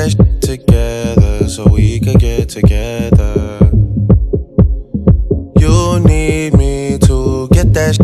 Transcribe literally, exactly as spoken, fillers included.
that shit together so we could get together. You need me to get that shit